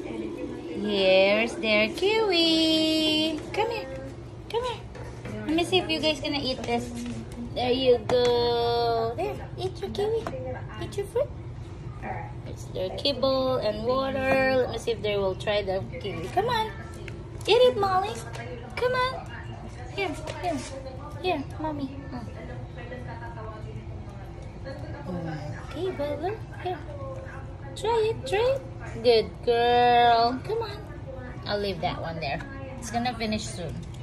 Here's their Kiwi. Come here. Come here. Let me see if you guys gonna eat this. There you go. There, eat your Kiwi. Eat your fruit. It's their kibble and water. Let me see if they will try the Kiwi. Come on. Eat it, Molly. Come on. Here, here. Here, mommy. Okay, Bella. Here. Try it, try it. Good girl. Come on. I'll leave that one there. It's gonna finish soon.